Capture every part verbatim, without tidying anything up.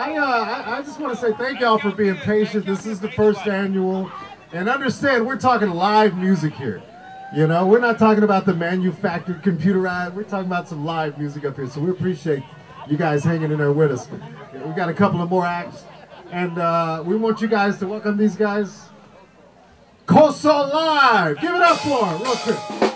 I, uh, I, I just want to say thank y'all for being patient. This is the first annual. And understand, we're talking live music here. You know, we're not talking about the manufactured, computerized. We're talking about some live music up here. So we appreciate you guys hanging in there with us. We got a couple of more acts. And uh, we want you guys to welcome these guys. Coso Live! Give it up for them, real quick.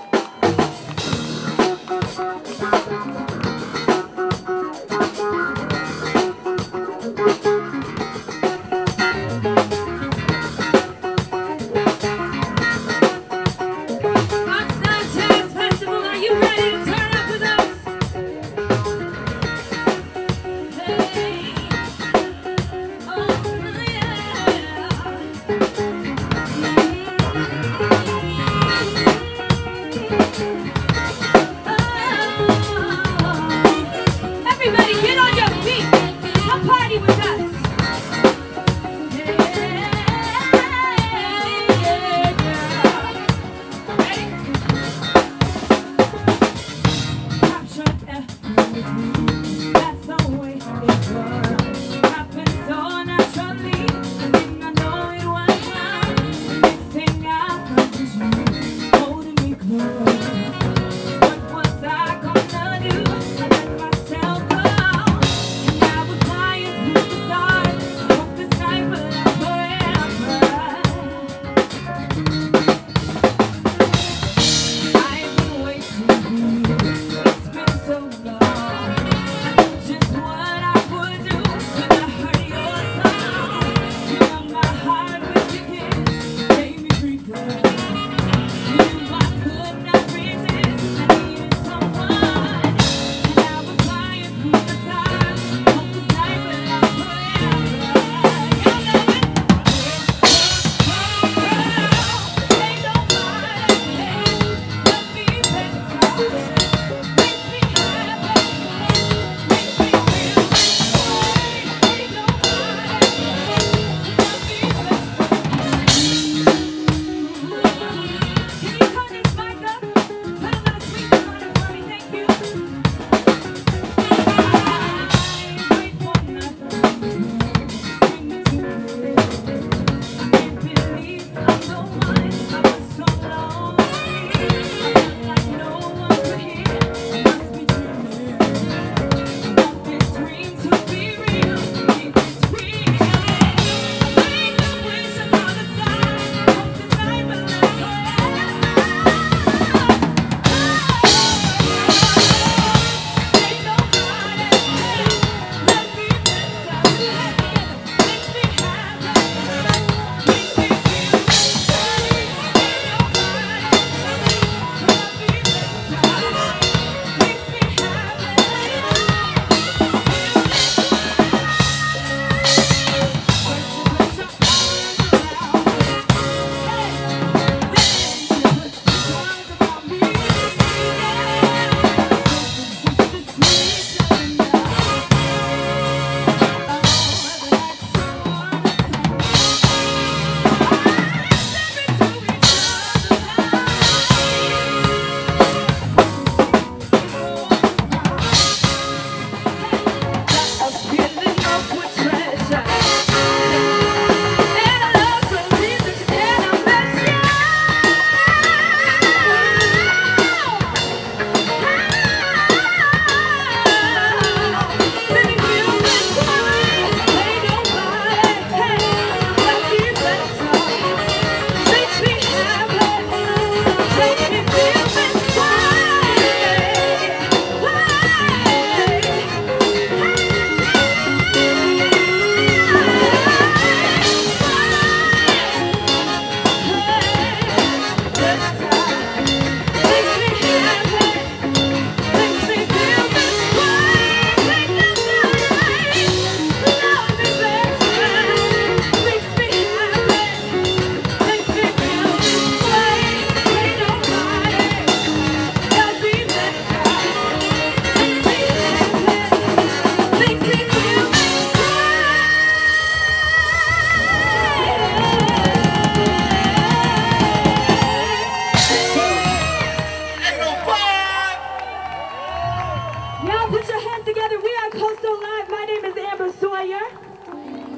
Put your hands together. We are Coso Live. My name is Amber Sawyer.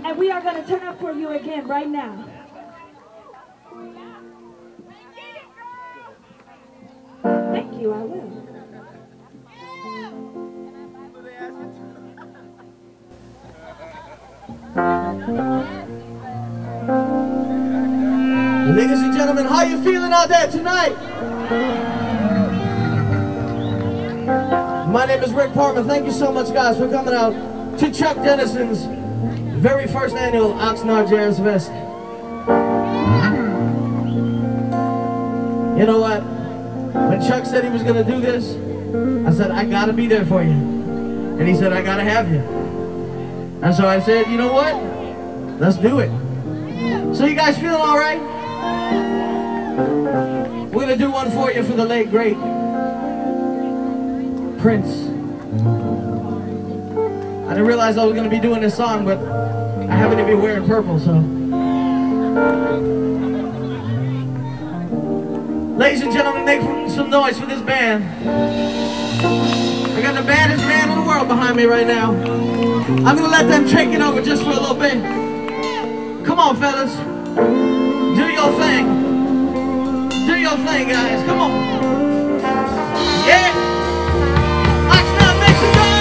And we are going to turn up for you again right now. Thank you, I will. Ladies and gentlemen, how you feeling out there tonight? My name is Rick Parman. Thank you so much, guys, for coming out to Chuck Dennison's very first annual Oxnard Jazz Fest. You know what? When Chuck said he was going to do this, I said, I got to be there for you. And he said, I got to have you. And so I said, you know what? Let's do it. So you guys feeling all right? We're going to do one for you for the late, great Prince. I didn't realize I was going to be doing this song, but I happen to be wearing purple, so. Ladies and gentlemen, make some noise for this band. I got the baddest band in the world behind me right now. I'm going to let them take it over just for a little bit. Come on, fellas. Do your thing. Do your thing, guys. Come on. Yeah. Oxnard, make some noise.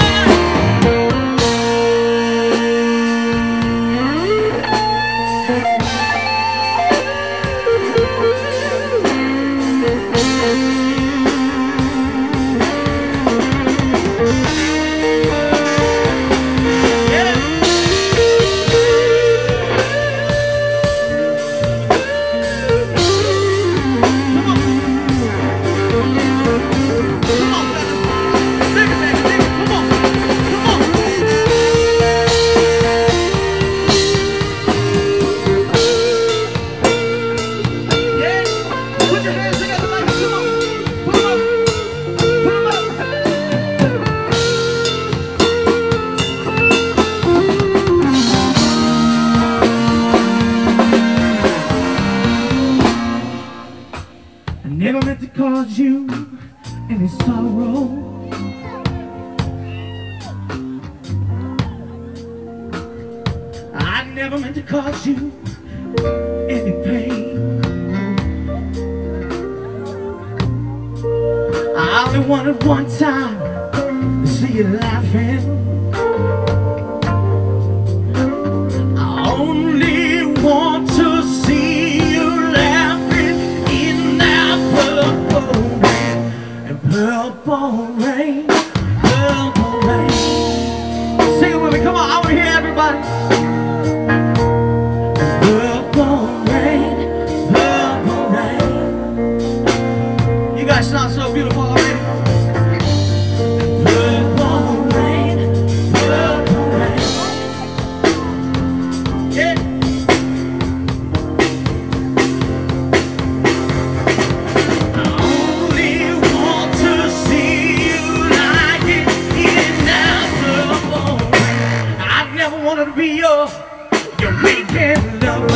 Never meant to cause you any sorrow. I never meant to cause you any pain. I only wanted one time to see you laughing. I only want to see you laughing in that purple rain. And purple rain, purple rain. Sing it with me, come on, I want to hear everybody. Purple rain, purple rain. You guys sound so beautiful already. Purple rain, purple rain. Yeah. I only want to see you like it in that purple rain. I never wanted to be your your weekend lover.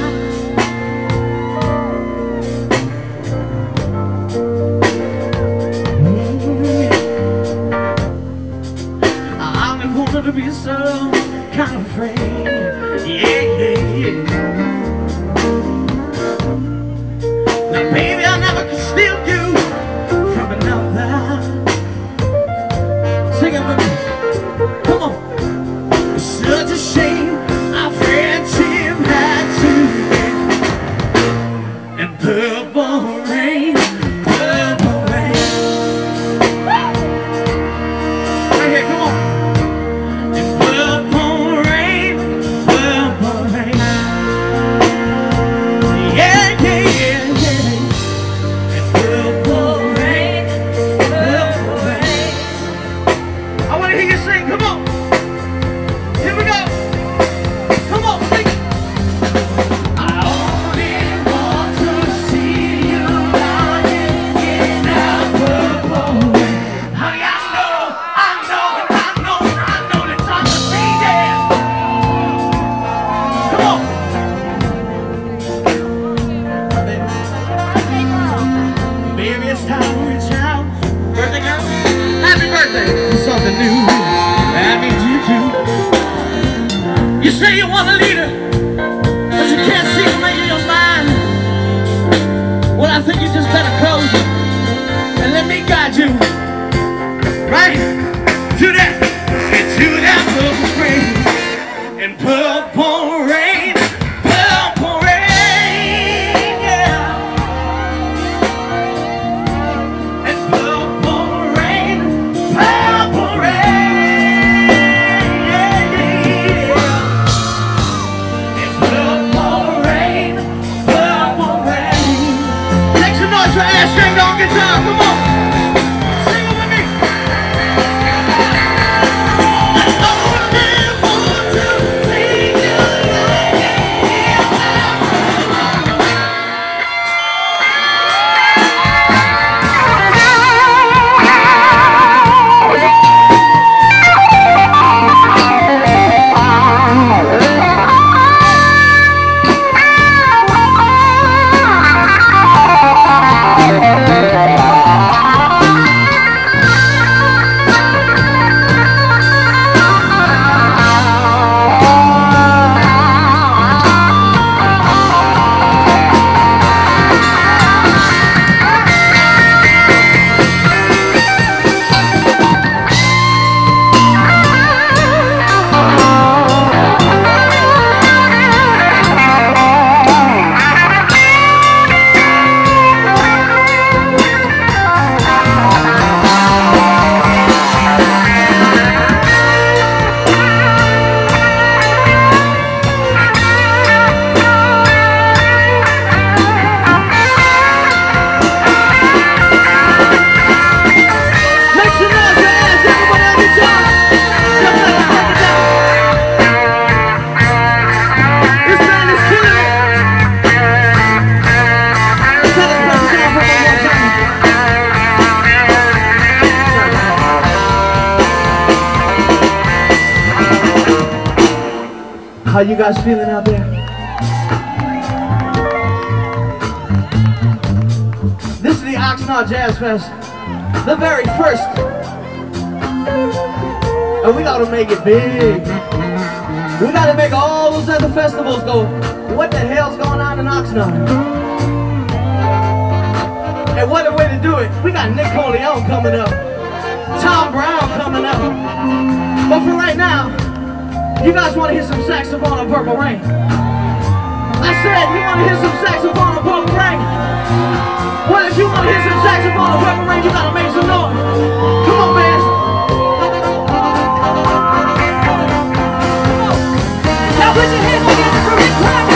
To be so kind of afraid, yeah, yeah, yeah. Now, baby, I never could steal you from another. Sing it with me. Come on. It's such a shame our friendship had to end. And purple rain, purple rain. Right here, come on. Something new. Happy How you guys feeling out there? This is the Oxnard Jazz Fest, the very first. And we gotta make it big. We gotta make all those other festivals go, what the hell's going on in Oxnard? And what a way to do it. We got Nick Corleone coming up, Tom Brown coming up. But for right now, you guys want to hear some saxophone on Purple Rain? I said, you want to hear some saxophone on Purple Rain? Well, if you want to hear some saxophone on Purple Rain, you gotta make some noise. Come on, man. Now put your hands together for Rick Parman.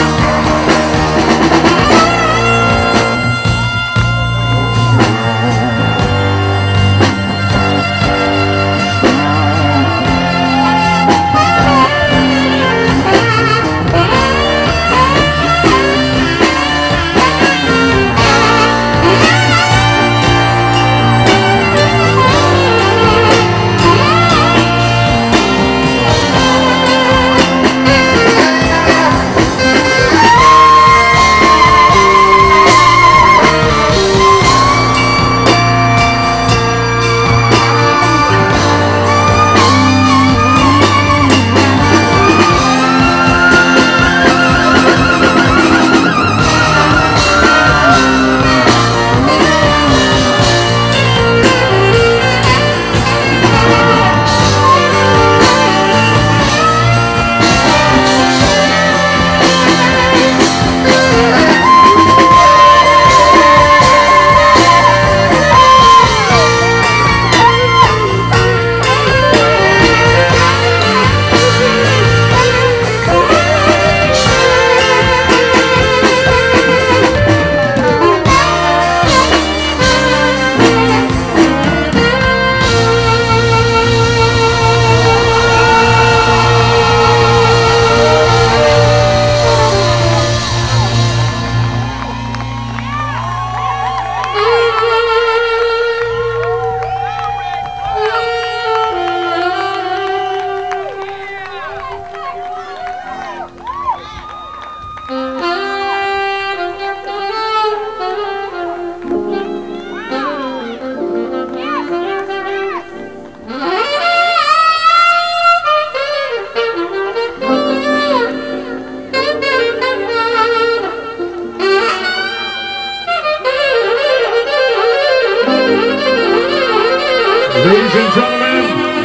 Ladies and gentlemen,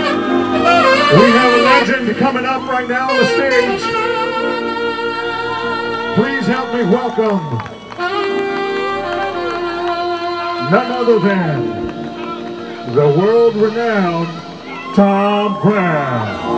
we have a legend coming up right now on the stage. Please help me welcome none other than the world-renowned Tom Brown.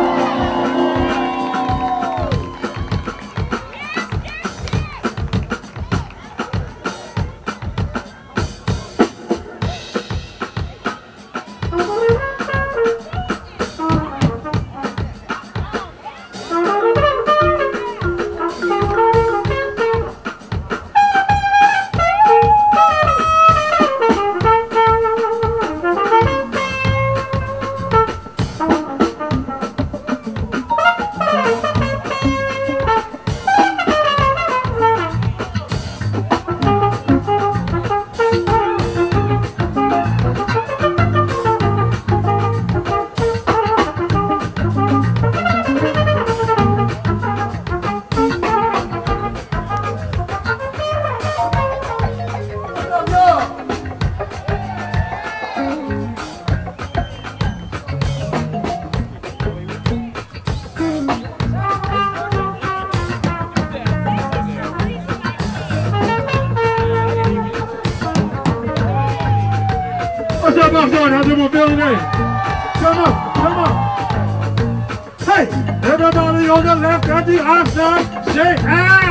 What's up, Oxnard? How's everyone feeling today? Come on, come on. Hey, everybody on the left at the Oxnard, say ah!